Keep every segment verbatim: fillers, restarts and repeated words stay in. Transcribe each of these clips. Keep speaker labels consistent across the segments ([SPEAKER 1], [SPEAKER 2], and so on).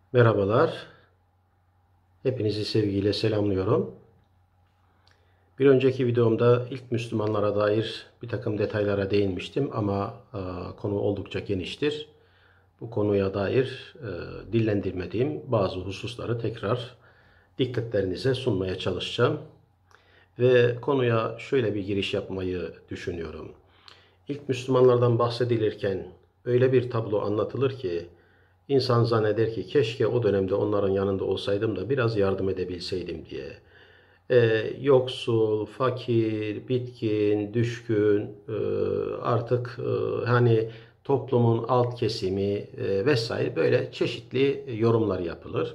[SPEAKER 1] Merhabalar. Hepinizi sevgiyle selamlıyorum. Bir önceki videomda ilk Müslümanlara dair bir takım detaylara değinmiştim ama e, konu oldukça geniştir. Bu konuya dair e, dillendirmediğim bazı hususları tekrar dikkatlerinize sunmaya çalışacağım. Ve konuya şöyle bir giriş yapmayı düşünüyorum. İlk Müslümanlardan bahsedilirken öyle bir tablo anlatılır ki insan zanneder ki keşke o dönemde onların yanında olsaydım da biraz yardım edebilseydim diye. Ee, yoksul, fakir, bitkin, düşkün, e, artık e, hani toplumun alt kesimi e, vesaire böyle çeşitli yorumlar yapılır.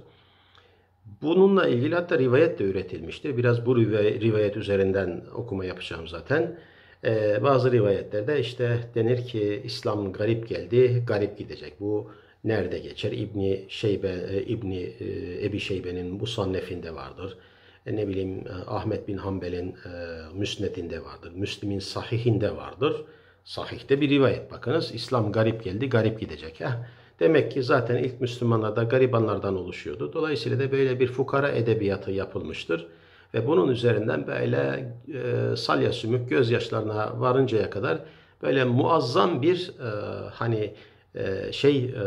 [SPEAKER 1] Bununla ilgili hatta rivayet de üretilmiştir. Biraz bu rivayet üzerinden okuma yapacağım zaten. Ee, bazı rivayetlerde işte denir ki İslam garip geldi, garip gidecek. Bu nerede geçer? İbni Şeybe, e, İbni e, Ebi Şeybe'nin Musannef'inde vardır. E, ne bileyim e, Ahmet bin Hanbel'in e, Müsned'inde vardır. Müslim'in Sahih'inde vardır. Sahih'te bir rivayet. Bakınız İslam garip geldi, garip gidecek. Heh. Demek ki zaten ilk Müslümanlar da garibanlardan oluşuyordu. Dolayısıyla da böyle bir fukara edebiyatı yapılmıştır. Ve bunun üzerinden böyle e, salya sümük gözyaşlarına varıncaya kadar böyle muazzam bir e, hani e, şey e,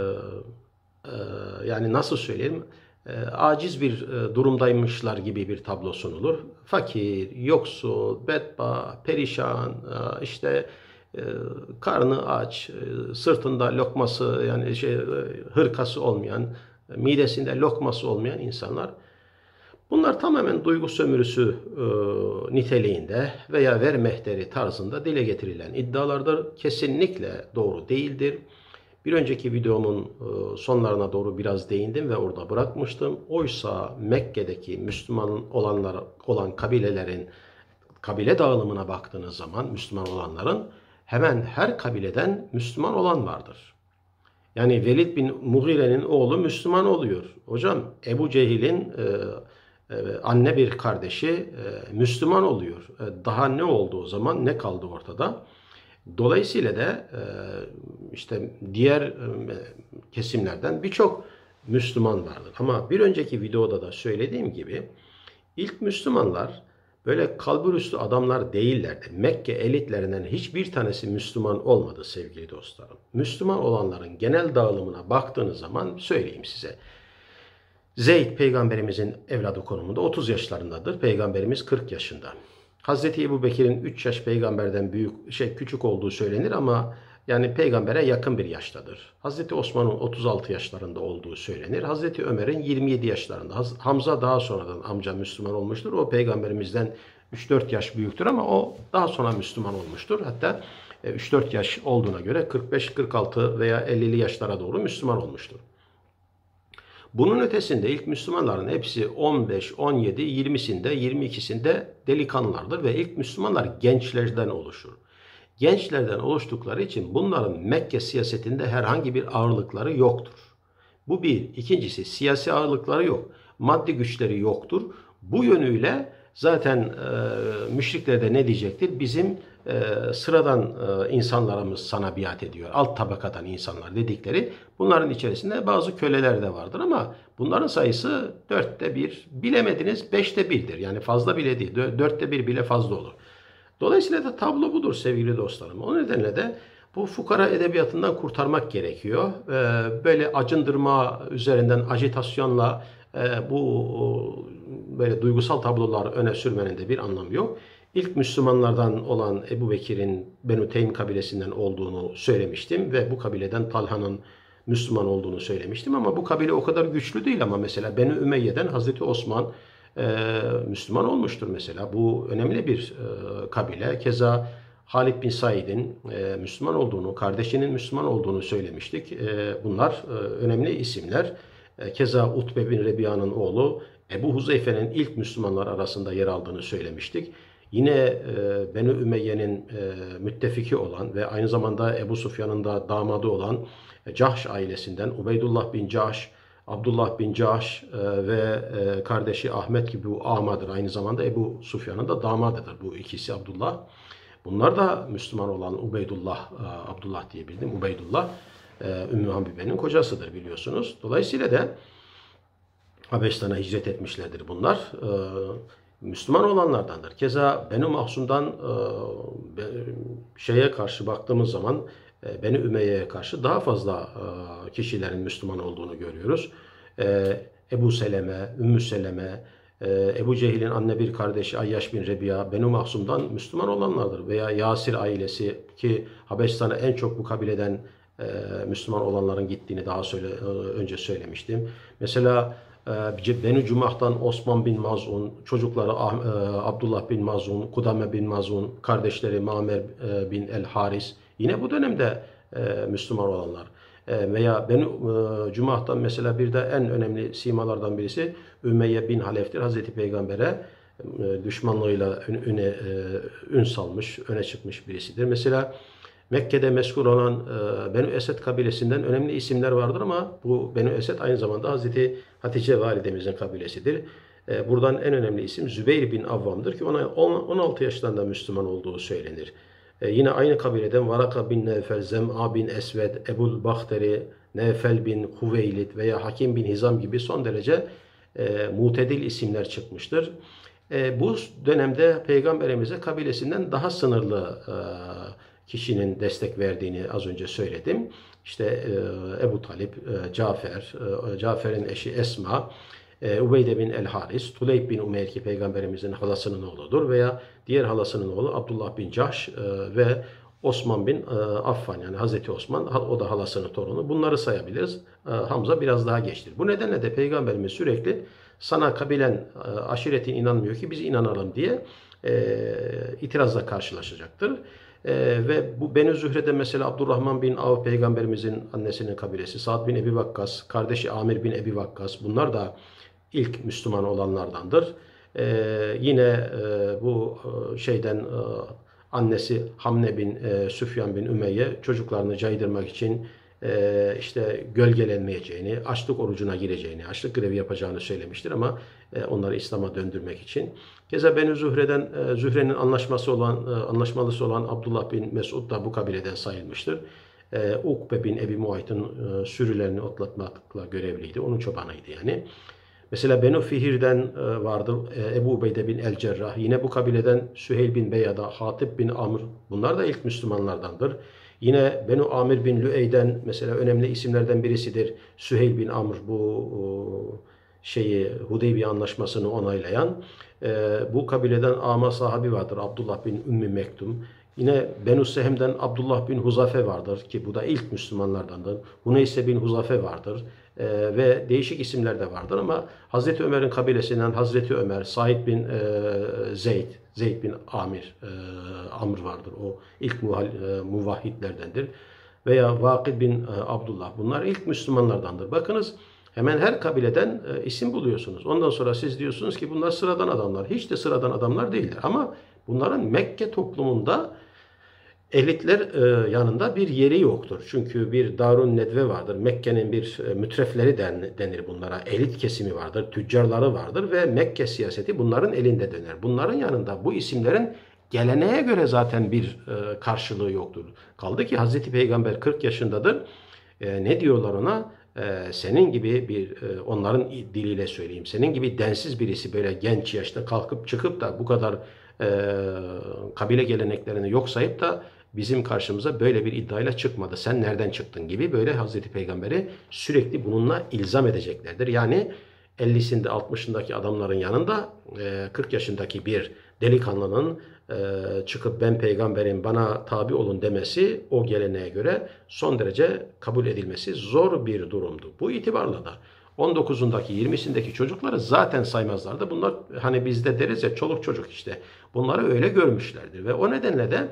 [SPEAKER 1] e, yani nasıl söyleyeyim e, aciz bir e, durumdaymışlar gibi bir tablo sunulur. Fakir, yoksul, bedba, perişan, e, işte e, karnı aç, e, sırtında lokması yani şey e, hırkası olmayan, midesinde lokması olmayan insanlar. Bunlar tamamen duygu sömürüsü e, niteliğinde veya ver mehteri tarzında dile getirilen iddialardır. Kesinlikle doğru değildir. Bir önceki videomun e, sonlarına doğru biraz değindim ve orada bırakmıştım. Oysa Mekke'deki Müslüman olanlar olan kabilelerin kabile dağılımına baktığınız zaman Müslüman olanların hemen her kabileden Müslüman olan vardır. Yani Velid bin Mughire'nin oğlu Müslüman oluyor. Hocam Ebu Cehil'in e, e, anne bir kardeşi e, Müslüman oluyor. E, daha ne oldu o zaman? Ne kaldı ortada? Dolayısıyla da e, işte diğer e, kesimlerden birçok Müslüman vardır. Ama bir önceki videoda da söylediğim gibi ilk Müslümanlar böyle kalburüstü adamlar değillerdi. Mekke elitlerinden hiçbir tanesi Müslüman olmadı sevgili dostlarım. Müslüman olanların genel dağılımına baktığınız zaman söyleyeyim size. Zeyd peygamberimizin evladı konumunda otuz yaşlarındadır. Peygamberimiz kırk yaşında. Hazreti Ebubekir'in üç yaş peygamberden büyük şey küçük olduğu söylenir ama yani peygambere yakın bir yaştadır. Hazreti Osman'ın otuz altı yaşlarında olduğu söylenir. Hazreti Ömer'in yirmi yedi yaşlarında. Hamza daha sonradan amca Müslüman olmuştur. O peygamberimizden üç dört yaş büyüktür ama o daha sonra Müslüman olmuştur. Hatta üç dört yaş olduğuna göre kırk beş kırk altı veya ellili yaşlara doğru Müslüman olmuştur. Bunun ötesinde ilk Müslümanların hepsi on beş, on yedi, yirmisinde, yirmi ikisinde delikanlılardır ve ilk Müslümanlar gençlerden oluşur. Gençlerden oluştukları için bunların Mekke siyasetinde herhangi bir ağırlıkları yoktur. Bu bir. İkincisi siyasi ağırlıkları yok. Maddi güçleri yoktur. Bu yönüyle zaten e, müşrikler de ne diyecektir? Bizim e, sıradan e, insanlarımız sana biat ediyor. Alt tabakadan insanlar dedikleri. Bunların içerisinde bazı köleler de vardır ama bunların sayısı dörtte bir, bilemediniz beşte birdir. Yani fazla bile değil. Dörtte bir bile fazla olur. Dolayısıyla da tablo budur sevgili dostlarım. O nedenle de bu fukara edebiyatından kurtarmak gerekiyor. Ee, böyle acındırma üzerinden ajitasyonla e, bu böyle duygusal tablolar öne sürmenin de bir anlamı yok. İlk Müslümanlardan olan Ebu Bekir'in Benu Teym kabilesinden olduğunu söylemiştim ve bu kabileden Talha'nın Müslüman olduğunu söylemiştim ama bu kabile o kadar güçlü değil ama mesela Benu Ümeyye'den Hazreti Osman e, Müslüman olmuştur mesela. Bu önemli bir e, kabile. Keza Halid bin Said'in e, Müslüman olduğunu, kardeşinin Müslüman olduğunu söylemiştik. E, bunlar e, önemli isimler. E, keza Utbe bin Rebiya'nın oğlu Ebu Huzeyfe'nin ilk Müslümanlar arasında yer aldığını söylemiştik. Yine e, Beni Ümeyye'nin e, müttefiki olan ve aynı zamanda Ebu Sufyan'ın da damadı olan e, Cahş ailesinden Ubeydullah bin Cahş, Abdullah bin Cahş e, ve e, kardeşi Ahmet gibi bu amadır. Aynı zamanda Ebu Sufyan'ın da damadıdır bu ikisi Abdullah. Bunlar da Müslüman olan Ubeydullah, e, Abdullah diye bildim. Ubeydullah e, Ümmü Habibe'nin kocasıdır biliyorsunuz. Dolayısıyla da Habeşistan'a hicret etmişlerdir bunlar. E, Müslüman olanlardandır. Keza Benu Mahzum'dan e, şeye karşı baktığımız zaman e, Beni Ümeyye'ye karşı daha fazla e, kişilerin Müslüman olduğunu görüyoruz. E, Ebu Seleme, Ümmü Seleme, e, Ebu Cehil'in anne bir kardeşi Ayyaş bin Rebiya, Benu Mahzum'dan Müslüman olanlardır. Veya Yasir ailesi ki Habeşistan'a en çok bu kabileden e, Müslüman olanların gittiğini daha söyle, e, önce söylemiştim. Mesela Beni Cumah'tan Osman bin Maz'un, çocukları Abdullah bin Maz'un, Kudame bin Maz'un, kardeşleri Mamer bin el-Haris, yine bu dönemde Müslüman olanlar. Veya Beni Cumah'tan mesela bir de en önemli simalardan birisi Ümeyye bin Halef'tir. Hazreti Peygamber'e düşmanlığıyla öne, ün salmış, öne çıkmış birisidir. Mesela Mekke'de mezkur olan e, Benu Esed kabilesinden önemli isimler vardır ama bu Benu Esed aynı zamanda Hazreti Hatice validemizin kabilesidir. E, buradan en önemli isim Zübeyir bin Avvam'dır ki ona on altı yaşlarında Müslüman olduğu söylenir. E, yine aynı kabileden Varaka bin Nevfel, Zem'a bin Esved, Ebul Bahteri, Nevfel bin Hüveylid veya Hakim bin Hizam gibi son derece e, mutedil isimler çıkmıştır. E, bu dönemde Peygamberimize kabilesinden daha sınırlı e, kişinin destek verdiğini az önce söyledim. İşte e, Ebu Talip, e, Cafer, e, Cafer'in eşi Esma, e, Ubeyde bin el-Haris, Tuleyb bin Umeyr ki Peygamberimizin halasının oğludur veya diğer halasının oğlu Abdullah bin Cahş e, ve Osman bin e, Affan yani Hazreti Osman o da halasının torunu. Bunları sayabiliriz. E, Hamza biraz daha geçtir. Bu nedenle de Peygamberimiz sürekli sana kabilen e, aşiretin inanmıyor ki biz inanalım diye e, itirazla karşılaşacaktır. Ee, ve bu Beni Zühre'de mesela Abdurrahman bin Avf peygamberimizin annesinin kabilesi, Sa'd bin Ebi Vakkas, kardeşi Amir bin Ebi Vakkas bunlar da ilk Müslüman olanlardandır. Ee, yine e, bu e, şeyden e, annesi Hamne bin e, Süfyan bin Ümeyye çocuklarını caydırmak için e, işte gölgelenmeyeceğini, açlık orucuna gireceğini, açlık grevi yapacağını söylemiştir ama e, onları İslam'a döndürmek için. Keza Beni Zühre'den e, Zühre'nin anlaşması olan e, anlaşmalısı olan Abdullah bin Mesud da bu kabileden sayılmıştır. E, Ukbe bin Ebi Muayt'ın e, sürülerini otlatmakla görevliydi. Onun çobanıydı yani. Mesela Benu Fihir'den e, vardı e, Ebu Ubeyde bin el-Cerrah. Yine bu kabileden Süheyl bin Beyada, Hatip bin Amr. Bunlar da ilk Müslümanlardandır. Yine Benu Amir bin Lüey'den mesela önemli isimlerden birisidir. Süheyl bin Amr bu o, şeyi Hudeybiye anlaşmasını onaylayan. E, bu kabileden ama sahabi vardır. Abdullah bin Ümmü Mektum. Yine Benu Sehem'den Abdullah bin Huzafe vardır ki bu da ilk Müslümanlardandır. Huneyse bin Huzafe vardır. Ee, ve değişik isimler de vardır ama Hazreti Ömer'in kabilesinden Hazreti Ömer, Said bin e, Zeyd, Zeyd bin Amir, e, Amr vardır. O ilk muhal, e, muvahhidlerdendir. Veya Vakid bin e, Abdullah. Bunlar ilk Müslümanlardandır. Bakınız hemen her kabileden e, isim buluyorsunuz. Ondan sonra siz diyorsunuz ki bunlar sıradan adamlar. Hiç de sıradan adamlar değiller. Ama bunların Mekke toplumunda elitler e, yanında bir yeri yoktur. Çünkü bir Darun Nedve vardır. Mekke'nin bir e, mütrefleri den, denir bunlara. Elit kesimi vardır, tüccarları vardır ve Mekke siyaseti bunların elinde döner. Bunların yanında bu isimlerin geleneğe göre zaten bir e, karşılığı yoktur. Kaldı ki Hazreti Peygamber kırk yaşındadır. E, ne diyorlar ona? E, senin gibi bir, e, onların diliyle söyleyeyim, senin gibi densiz birisi böyle genç yaşta kalkıp çıkıp da bu kadar e, kabile geleneklerini yok sayıp da bizim karşımıza böyle bir iddiayla çıkmadı. Sen nereden çıktın gibi böyle Hazreti Peygamber'i sürekli bununla ilzam edeceklerdir. Yani ellisinde altmışındaki adamların yanında kırk yaşındaki bir delikanlının çıkıp ben peygamberim bana tabi olun demesi o geleneğe göre son derece kabul edilmesi zor bir durumdu. Bu itibarla da on dokuzundaki yirmisindeki çocukları zaten saymazlardı. Bunlar hani bizde deriz ya çoluk çocuk işte. Bunları öyle görmüşlerdir ve o nedenle de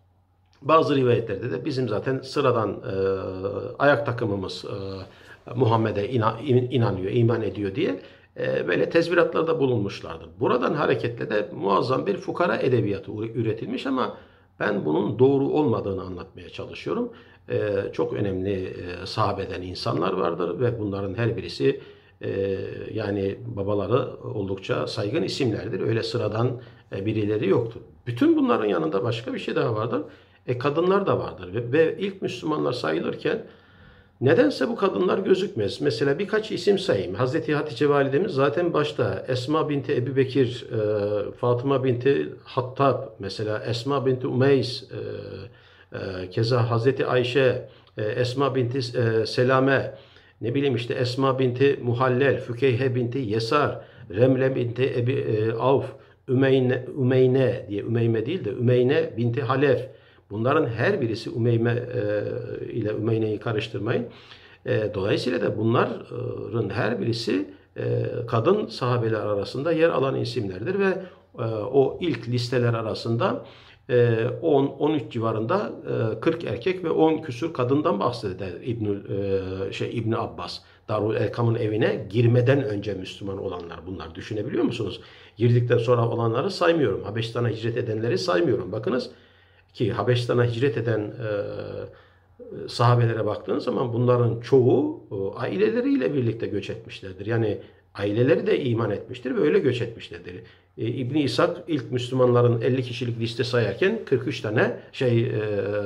[SPEAKER 1] bazı rivayetlerde de bizim zaten sıradan e, ayak takımımız e, Muhammed'e inan, inanıyor, iman ediyor diye e, böyle tezviratlarda bulunmuşlardır. Buradan hareketle de muazzam bir fukara edebiyatı üretilmiş ama ben bunun doğru olmadığını anlatmaya çalışıyorum. E, çok önemli e, sahabeden insanlar vardır ve bunların her birisi e, yani babaları oldukça saygın isimlerdir. Öyle sıradan e, birileri yoktur. Bütün bunların yanında başka bir şey daha vardır. E, kadınlar da vardır ve, ve ilk Müslümanlar sayılırken Nedense bu kadınlar gözükmez. Mesela birkaç isim sayayım. Hazreti Hatice validemiz zaten başta. Esma binti Ebu Bekir, e, Fatıma binti Hattab, mesela Esma binti Umeys, e, e, keza Hazreti Ayşe, e, Esma binti e, Selame, ne bileyim işte Esma binti Muhallel, Fükeyhe binti Yesar, Remle binti Ebi e, Avf, Ümeyne, Ümeyne diye Ümeyme değil de Ümeyne binti Halef. Bunların her birisi Ümeyme e, ile Ümeyne'yi karıştırmayın. E, dolayısıyla da bunların her birisi e, kadın sahabeler arasında yer alan isimlerdir ve e, o ilk listeler arasında on on üç civarında kırk erkek ve on küsur kadından bahseder İbnül şey İbn Abbas. Darul Erkam'ın evine girmeden önce Müslüman olanlar bunlar. Düşünebiliyor musunuz? Girdikten sonra olanları saymıyorum. Habeşistan'a hicret edenleri saymıyorum. Bakınız ki Habeşistan'a hicret eden e, sahabelere baktığınız zaman bunların çoğu e, aileleriyle birlikte göç etmişlerdir. Yani aileleri de iman etmiştir ve öyle göç etmişlerdir. E, İbn İshak ilk Müslümanların elli kişilik liste sayarken kırk üç tane şey e,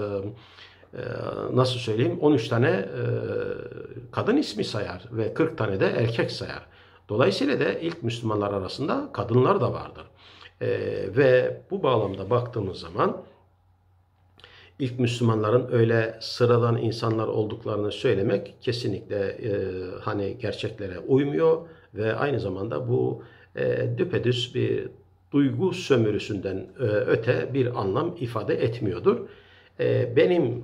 [SPEAKER 1] e, nasıl söyleyeyim on üç tane e, kadın ismi sayar ve kırk tane de erkek sayar. Dolayısıyla da ilk Müslümanlar arasında kadınlar da vardır. E, ve bu bağlamda baktığımız zaman İlk Müslümanların öyle sıradan insanlar olduklarını söylemek kesinlikle e, hani gerçeklere uymuyor ve aynı zamanda bu e, düpedüz bir duygu sömürüsünden e, öte bir anlam ifade etmiyordur. E, benim e,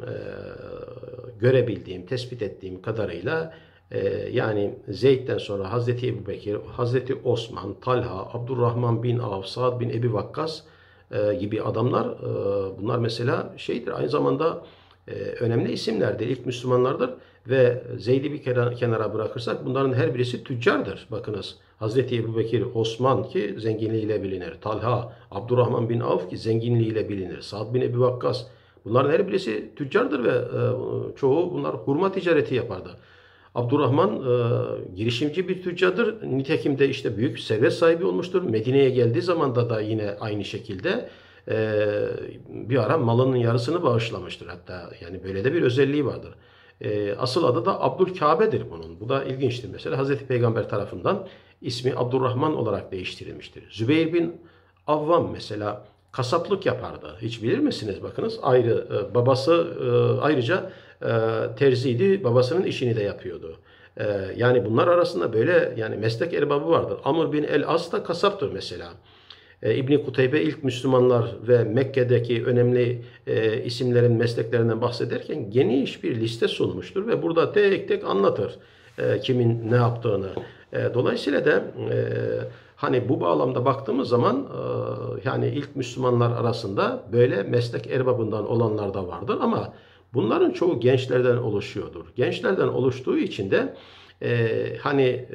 [SPEAKER 1] görebildiğim, tespit ettiğim kadarıyla e, yani Zeyd'den sonra Hazreti Ebubekir, Hazreti Osman, Talha, Abdurrahman bin Avf, Sa'd bin Ebi Vakkas gibi adamlar bunlar mesela şeydir aynı zamanda önemli isimlerdir. İlk Müslümanlardır ve Zeyd'i bir kenara bırakırsak bunların her birisi tüccardır. Bakınız Hazreti Ebubekir, Osman ki zenginliğiyle bilinir. Talha, Abdurrahman bin Avf ki zenginliğiyle bilinir. Sa'd bin Ebi Vakkas bunların her birisi tüccardır ve çoğu bunlar hurma ticareti yapardı. Abdurrahman e, girişimci bir tüccardır. Nitekim de işte büyük servet sahibi olmuştur. Medine'ye geldiği zaman da da yine aynı şekilde e, bir ara malının yarısını bağışlamıştır. Hatta yani böyle de bir özelliği vardır. E, asıl adı da Abdülkabe'dir bunun. Bu da ilginçtir. Mesela Hazreti Peygamber tarafından ismi Abdurrahman olarak değiştirilmiştir. Zübeyir bin Avvam mesela kasaplık yapardı. Hiç bilir misiniz? Bakınız ayrı e, babası e, ayrıca e, terziydi. Babasının işini de yapıyordu. E, yani bunlar arasında böyle yani meslek erbabı vardır. Amr bin el-As da kasaptır mesela. E, İbn Kuteybe ilk Müslümanlar ve Mekke'deki önemli e, isimlerin mesleklerinden bahsederken geniş bir liste sunmuştur ve burada tek tek anlatır e, kimin ne yaptığını. E, dolayısıyla da e, hani bu bağlamda baktığımız zaman e, yani ilk Müslümanlar arasında böyle meslek erbabından olanlar da vardır ama bunların çoğu gençlerden oluşuyordur. Gençlerden oluştuğu için de e, hani e,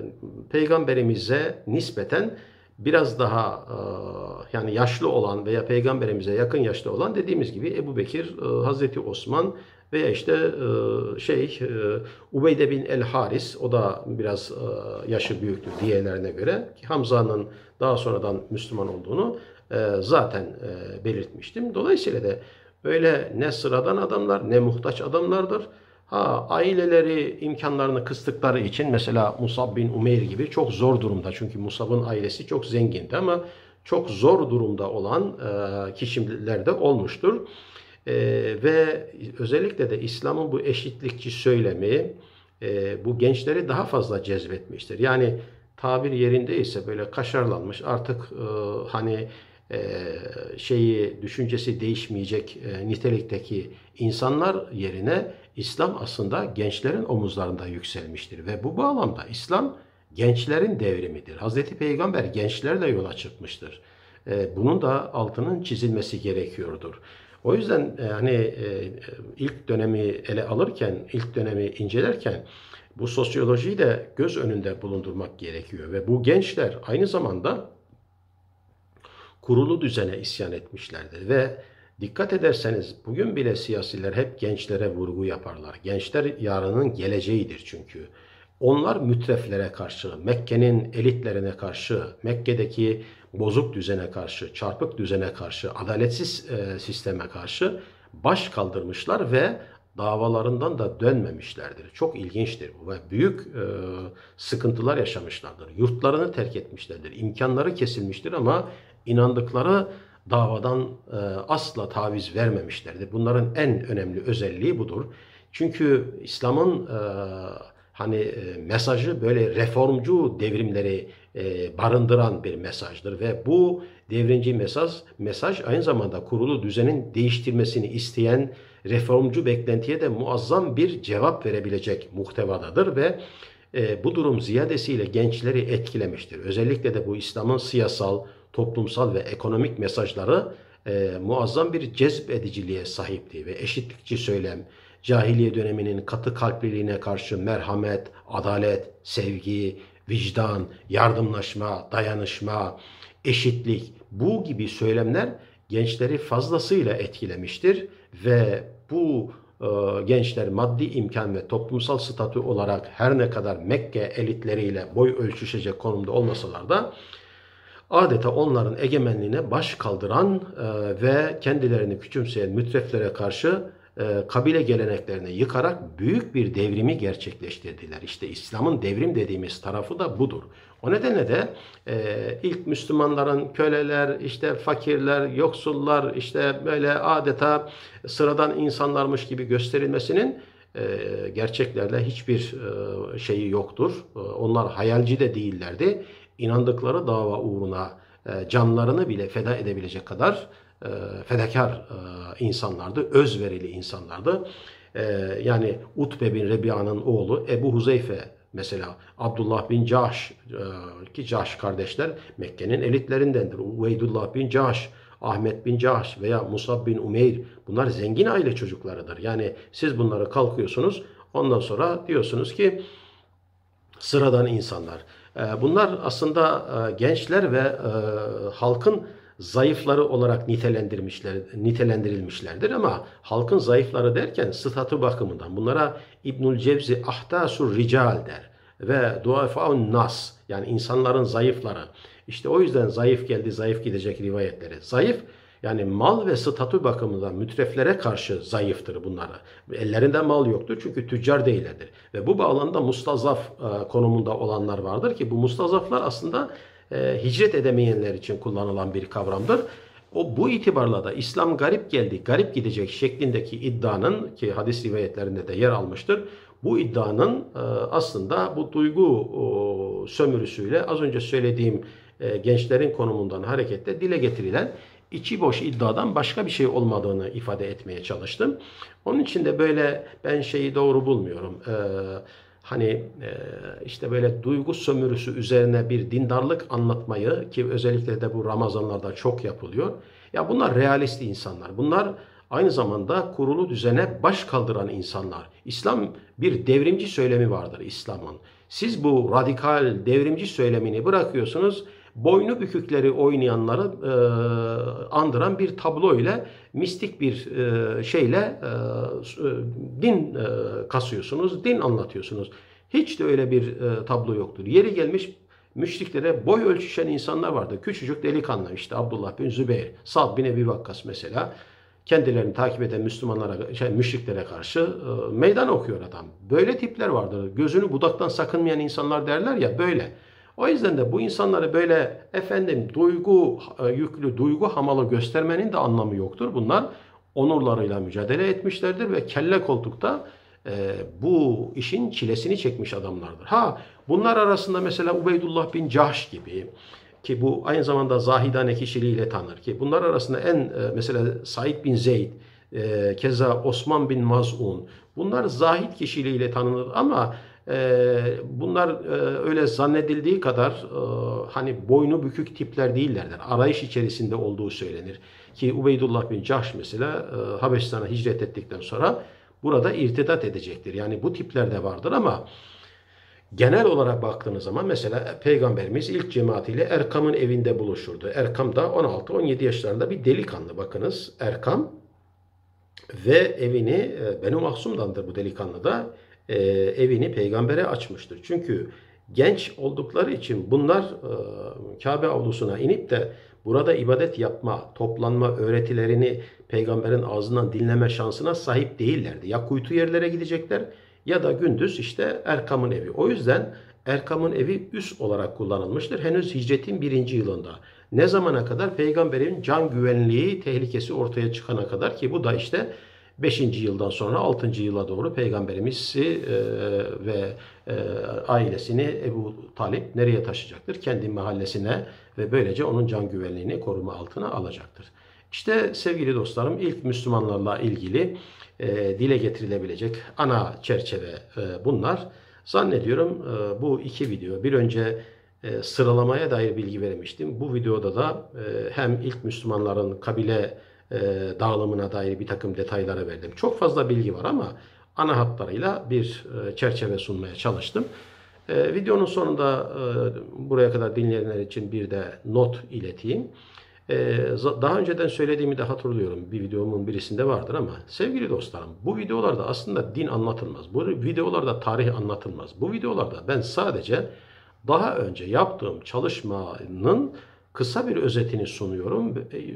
[SPEAKER 1] peygamberimize nispeten biraz daha e, yani yaşlı olan veya peygamberimize yakın yaşlı olan dediğimiz gibi Ebu Bekir, e, Hazreti Osman veya işte e, şey e, Ubeyde bin el-Haris o da biraz e, yaşı büyüktür diğerlerine göre. Hamza'nın daha sonradan Müslüman olduğunu e, zaten e, belirtmiştim. Dolayısıyla da öyle ne sıradan adamlar ne muhtaç adamlardır. Ha aileleri imkanlarını kıstıkları için mesela Musab bin Umeyr gibi çok zor durumda. Çünkü Musab'ın ailesi çok zengindi ama çok zor durumda olan e, kişiler de olmuştur. E, ve özellikle de İslam'ın bu eşitlikçi söylemi e, bu gençleri daha fazla cezbetmiştir. Yani tabir yerindeyse böyle kaşarlanmış artık e, hani e, şeyi düşüncesi değişmeyecek e, nitelikteki insanlar yerine İslam aslında gençlerin omuzlarında yükselmiştir ve bu bağlamda İslam gençlerin devrimidir. Hazreti Peygamber gençlerle yola çıkmıştır. E, bunun da altının çizilmesi gerekiyordur. O yüzden yani e, ilk dönemi ele alırken, ilk dönemi incelerken bu sosyolojiyi de göz önünde bulundurmak gerekiyor ve bu gençler aynı zamanda kurulu düzene isyan etmişlerdir ve dikkat ederseniz bugün bile siyasiler hep gençlere vurgu yaparlar. Gençler yarının geleceğidir çünkü. Onlar mütreflere karşı, Mekke'nin elitlerine karşı, Mekke'deki bozuk düzene karşı, çarpık düzene karşı, adaletsiz e, sisteme karşı baş kaldırmışlar ve davalarından da dönmemişlerdir. Çok ilginçtir bu ve büyük e, sıkıntılar yaşamışlardır. Yurtlarını terk etmişlerdir. İmkanları kesilmiştir ama inandıkları davadan e, asla taviz vermemişlerdir. Bunların en önemli özelliği budur. Çünkü İslam'ın e, hani e, mesajı böyle reformcu devrimleri e, barındıran bir mesajdır ve bu devrimci mesaj mesaj aynı zamanda kurulu düzenin değiştirmesini isteyen reformcu beklentiye de muazzam bir cevap verebilecek muhtevadadır ve e, bu durum ziyadesiyle gençleri etkilemiştir. Özellikle de bu İslam'ın siyasal, toplumsal ve ekonomik mesajları e, muazzam bir cezbediciliğe sahipti ve eşitlikçi söylem, cahiliye döneminin katı kalpliliğine karşı merhamet, adalet, sevgi, vicdan, yardımlaşma, dayanışma, eşitlik, bu gibi söylemler gençleri fazlasıyla etkilemiştir ve bu e, gençler maddi imkan ve toplumsal statü olarak her ne kadar Mekke elitleriyle boy ölçüşecek konumda olmasalar da adeta onların egemenliğine baş kaldıran e, ve kendilerini küçümseyen mütreflere karşı e, kabile geleneklerini yıkarak büyük bir devrimi gerçekleştirdiler. İşte İslam'ın devrim dediğimiz tarafı da budur. O nedenle de e, ilk Müslümanların köleler, işte fakirler, yoksullar, işte böyle adeta sıradan insanlarmış gibi gösterilmesinin e, gerçeklerle hiçbir e, şeyi yoktur. E, onlar hayalci de değillerdi. İnandıkları dava uğruna e, canlarını bile feda edebilecek kadar e, fedakar e, insanlardı, özverili insanlardı. E, yani Utbe bin Rebiya'nın oğlu Ebu Huzeyfe mesela, Abdullah bin Cahş e, ki Cahş kardeşler Mekke'nin elitlerindendir. Ubeydullah bin Cahş, Ahmet bin Cahş veya Musab bin Umeyr, bunlar zengin aile çocuklarıdır. Yani siz bunları kalkıyorsunuz, ondan sonra diyorsunuz ki sıradan insanlar. Bunlar aslında gençler ve halkın zayıfları olarak nitelendirmişler, nitelendirilmişlerdir ama halkın zayıfları derken statü bakımından bunlara İbnül Cevzi ahtasur rical der ve duafaun nas, yani insanların zayıfları. İşte o yüzden zayıf geldi, zayıf gidecek rivayetleri. Zayıf yani mal ve statü bakımından mütreflere karşı zayıftır bunları. Ellerinde mal yoktur çünkü tüccar değillerdir. Ve bu bağlamda mustazaf e, konumunda olanlar vardır ki bu mustazaflar aslında e, hicret edemeyenler için kullanılan bir kavramdır. O bu itibarla da İslam garip geldi, garip gidecek şeklindeki iddianın, ki hadis rivayetlerinde de yer almıştır, bu iddianın e, aslında bu duygu o, sömürüsüyle az önce söylediğim e, gençlerin konumundan hareketle dile getirilen içi boş iddiadan başka bir şey olmadığını ifade etmeye çalıştım. Onun için de böyle ben şeyi doğru bulmuyorum. Ee, hani e, işte böyle duygu sömürüsü üzerine bir dindarlık anlatmayı, ki özellikle de bu Ramazanlarda çok yapılıyor. Ya bunlar realist insanlar. Bunlar aynı zamanda kurulu düzene baş kaldıran insanlar. İslam bir devrimci söylemi vardır İslam'ın. Siz bu radikal devrimci söylemini bırakıyorsunuz, boynu bükükleri oynayanları e, andıran bir tablo ile, mistik bir e, şeyle e, din e, kasıyorsunuz, din anlatıyorsunuz. Hiç de öyle bir e, tablo yoktur. Yeri gelmiş müşriklere boy ölçüşen insanlar vardı. Küçücük delikanlı, işte Abdullah bin Zübeyir, Sa'd bin Ebi Vakkas mesela. Kendilerini takip eden Müslümanlara, şey, müşriklere karşı e, meydan okuyor adam. Böyle tipler vardır. Gözünü budaktan sakınmayan insanlar derler ya, böyle. O yüzden de bu insanları böyle efendim duygu yüklü, duygu hamalı göstermenin de anlamı yoktur. Bunlar onurlarıyla mücadele etmişlerdir ve kelle koltukta e, bu işin çilesini çekmiş adamlardır. Ha, bunlar arasında mesela Ubeydullah bin Cahş gibi, ki bu aynı zamanda zahidane kişiliğiyle tanır, ki bunlar arasında en e, mesela Said bin Zeyd, e, keza Osman bin Maz'un, bunlar zahid kişiliğiyle tanınır ama Ee, bunlar e, öyle zannedildiği kadar e, hani boynu bükük tipler değillerdir. Arayış içerisinde olduğu söylenir. Ki Ubeydullah bin Cahş mesela e, Habeşistan'a hicret ettikten sonra burada irtidat edecektir. Yani bu tipler de vardır ama genel olarak baktığınız zaman mesela Peygamberimiz ilk cemaatiyle Erkam'ın evinde buluşurdu. Erkam da on altı on yedi yaşlarında bir delikanlı, bakınız Erkam, ve evini e, Benu Mahsum'dandır bu delikanlı da, e, evini peygambere açmıştır. Çünkü genç oldukları için bunlar e, Kabe avlusuna inip de burada ibadet yapma, toplanma öğretilerini peygamberin ağzından dinleme şansına sahip değillerdi. Ya kuytu yerlere gidecekler ya da gündüz işte Erkam'ın evi. O yüzden Erkam'ın evi üs olarak kullanılmıştır. Henüz hicretin birinci yılında. Ne zamana kadar? Peygamberin can güvenliği tehlikesi ortaya çıkana kadar, ki bu da işte beşinci yıldan sonra altıncı yıla doğru Peygamberimizi e, ve e, ailesini Ebu Talip nereye taşıyacaktır? Kendi mahallesine ve böylece onun can güvenliğini koruma altına alacaktır. İşte sevgili dostlarım, ilk Müslümanlarla ilgili e, dile getirilebilecek ana çerçeve e, bunlar. Zannediyorum e, bu iki video, bir önce e, sıralamaya dair bilgi vermiştim. Bu videoda da e, hem ilk Müslümanların kabile e, dağılımına dair bir takım detaylara verdim. Çok fazla bilgi var ama ana hatlarıyla bir e, çerçeve sunmaya çalıştım. E, videonun sonunda e, buraya kadar dinleyenler için bir de not ileteyim. E, daha önceden söylediğimi de hatırlıyorum. Bir videomun birisinde vardır ama sevgili dostlarım, bu videolarda aslında din anlatılmaz. Bu videolarda tarih anlatılmaz. Bu videolarda ben sadece daha önce yaptığım çalışmanın kısa bir özetini sunuyorum.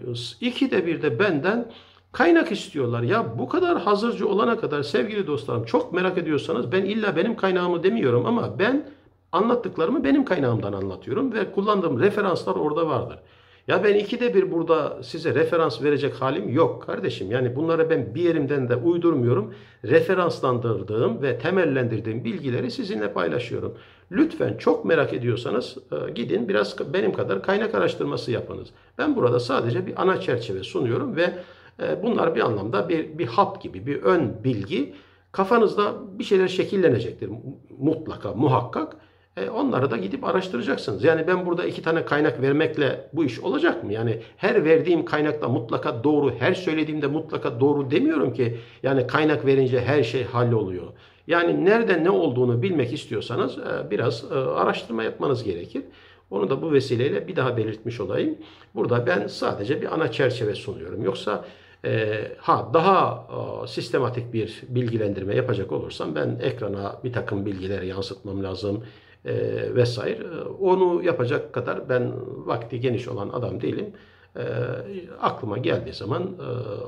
[SPEAKER 1] İkide bir de benden kaynak istiyorlar. Ya bu kadar hazırcı olana kadar sevgili dostlarım, çok merak ediyorsanız, ben illa benim kaynağımı demiyorum ama ben anlattıklarımı benim kaynağımdan anlatıyorum ve kullandığım referanslar orada vardır. Ya ben ikide bir burada size referans verecek halim yok kardeşim. Yani bunları ben bir yerimden de uydurmuyorum. Referanslandırdığım ve temellendirdiğim bilgileri sizinle paylaşıyorum. Lütfen çok merak ediyorsanız gidin biraz benim kadar kaynak araştırması yapınız. Ben burada sadece bir ana çerçeve sunuyorum ve bunlar bir anlamda bir, bir hap gibi, bir ön bilgi. Kafanızda bir şeyler şekillenecektir mutlaka, muhakkak. E, onları da gidip araştıracaksınız. Yani ben burada iki tane kaynak vermekle bu iş olacak mı? Yani her verdiğim kaynakla mutlaka doğru, her söylediğimde mutlaka doğru demiyorum ki. Yani kaynak verince her şey halloluyor. Yani nerede ne olduğunu bilmek istiyorsanız e, biraz e, araştırma yapmanız gerekir. Onu da bu vesileyle bir daha belirtmiş olayım. Burada ben sadece bir ana çerçeve sunuyorum. Yoksa e, ha daha e, sistematik bir bilgilendirme yapacak olursam ben ekrana bir takım bilgileri yansıtmam lazım e, vesaire. Onu yapacak kadar ben vakti geniş olan adam değilim. E, aklıma geldiği zaman e,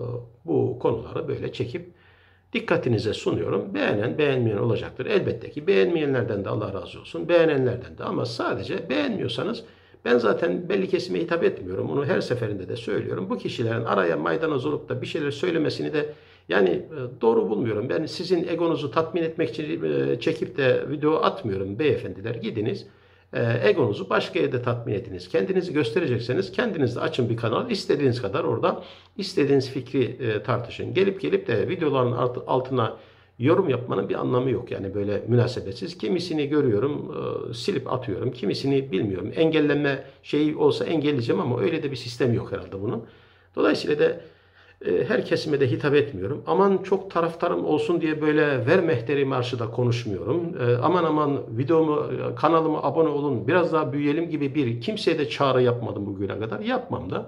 [SPEAKER 1] bu konuları böyle çekip dikkatinize sunuyorum. Beğenen, beğenmeyen olacaktır. Elbette ki beğenmeyenlerden de Allah razı olsun. Beğenenlerden de, ama sadece beğenmiyorsanız, ben zaten belli kesime hitap etmiyorum. Onu her seferinde de söylüyorum. Bu kişilerin araya maydanoz olup da bir şeyler söylemesini de yani doğru bulmuyorum. Ben sizin egonuzu tatmin etmek için çekip de video atmıyorum beyefendiler. Gidiniz egonuzu başka yerde tatmin ediniz. Kendinizi gösterecekseniz kendiniz de açın bir kanal. İstediğiniz kadar orada istediğiniz fikri tartışın. Gelip gelip de videoların altına yorum yapmanın bir anlamı yok. Yani böyle münasebetsiz. Kimisini görüyorum, silip atıyorum. Kimisini bilmiyorum. Engellenme şeyi olsa engelleyeceğim ama öyle de bir sistem yok herhalde bunun. Dolayısıyla da her kesime de hitap etmiyorum. Aman çok taraftarım olsun diye böyle ver mehteri marşı da konuşmuyorum. Aman aman videomu, kanalıma abone olun, biraz daha büyüyelim gibi bir kimseye de çağrı yapmadım bugüne kadar. Yapmam da.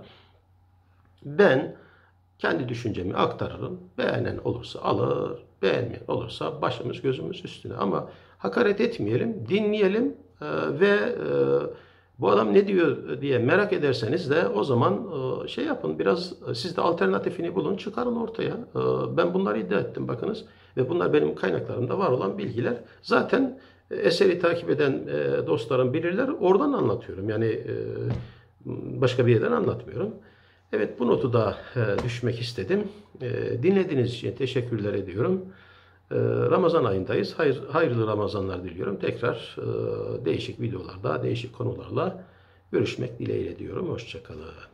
[SPEAKER 1] Ben kendi düşüncemi aktarırım. Beğenen olursa alır, beğenmeyen olursa başımız gözümüz üstüne. Ama hakaret etmeyelim, dinleyelim ve bu adam ne diyor diye merak ederseniz de o zaman şey yapın, biraz siz de alternatifini bulun, çıkarın ortaya. Ben bunları iddia ettim bakınız ve bunlar benim kaynaklarımda var olan bilgiler. Zaten eseri takip eden dostlarım bilirler, oradan anlatıyorum. Yani başka bir yerden anlatmıyorum. Evet, bu notu da düşmek istedim. Dinlediğiniz için teşekkürler ediyorum. Ramazan ayındayız. Hayır, hayırlı Ramazanlar diliyorum. Tekrar değişik videolarda, değişik konularla görüşmek dileğiyle diyorum. Hoşça kalın.